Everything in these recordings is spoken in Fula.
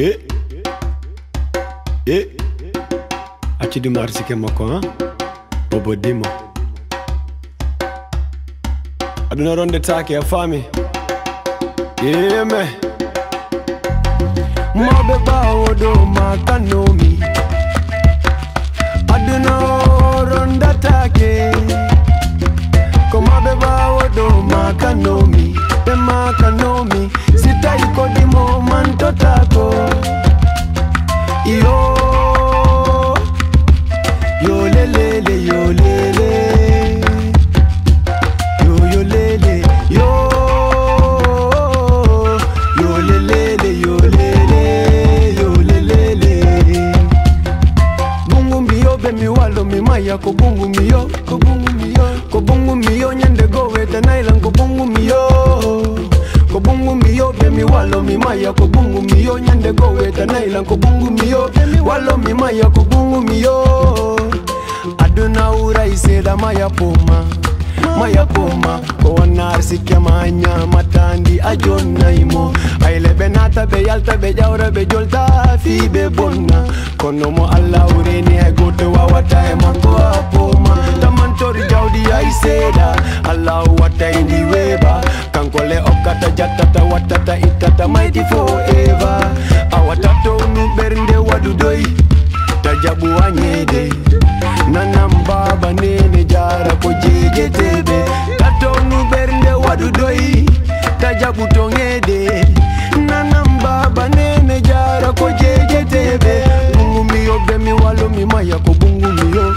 Achi di marsike mako Bobo Dimo Aduna ronde take ya fami me Mabe bawo do makanomi Aduna ronda take Mabe bawo do makanomi Be makanomi Sita iko dimo mantotako Yo lele yo lele yo lele yo lele yo lele bungu miyo be mi walo mi maya ko bungu miyo nyande go weta nailan ko bungu miyo be mi walo mi maya ko bungu miyo nyande go weta nailan ko bungu miyo walo mi maya ko bungu miyo Aduna ura iseda maya poma Ko wanarsi kemanya matandi ajonna imo Aile benata be yalta be jawra be jolta fi be bonna Kono mo alla ureni ay gote wawata e mango apoma Tamantori jawdi ay seda alla wata indi weba Kankole okata jatata watata itata mighty forever Awatato nubernde wadudoi Tajabu anyede Nanamba nene jara ko jeje tebe Tatonu bernde wadudoi Tajabu tongede Nanamba nene jara ko jeje tebe Bungu miyo bemi walo mi maya ko bungu miyo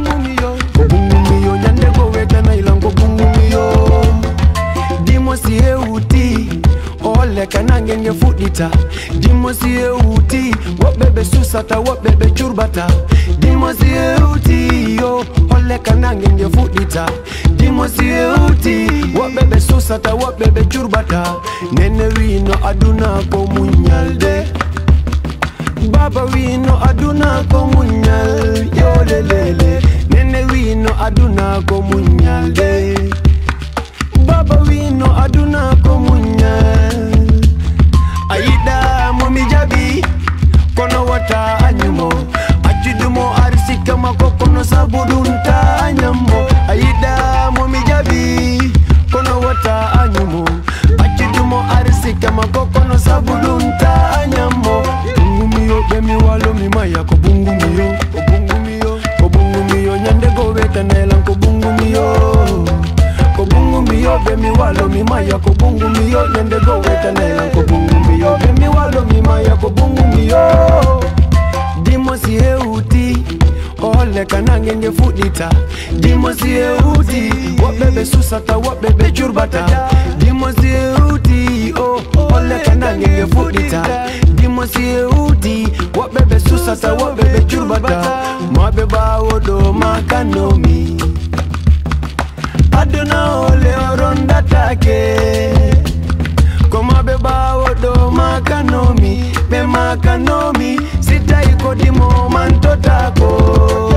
nyande ko weta na ilan ko bungu miyo Dimo siye uti Ole kanange nge fudita Dimo siye uti Wabebe susata wabebe churbata Dimo siye uti yo Ole kanange nge fudita Dimo siye uti Wabebe susata wabebe churbata Nene wino aduna ko munyalde Baba wino aduna ko munyal Yo lelele Nene wino aduna ko munyalde Baba wino aduna ko munyal Aida momi jabi Kono wata anyumo Achidumo arisika mako kono sabudunta anyamo Aida momi jabi Kono wata anyumo Achidumo arisika mako kono sabudunta anyamo Bungu miyo bemi walo mi maya ko bungu miyo nyande go weta nelan ko bungu miyo bemi walo mi maya ko bungu miyo nyande go weta nelan ko bungu miyo bemi walo mi maya ko bungu miyo Dimo siye uti Ole kanange nge fudita Dimo siye uti Wabebe susata wabebe churbata Dimo siye uti Ole kanange nge fudita Dimo siye uti Wabebe susata wabebe churbata Mabe bawo do makanomi Aduna ole oronda take Koma beba wodo makanomi Be makanomi Sita iko dimo mantotako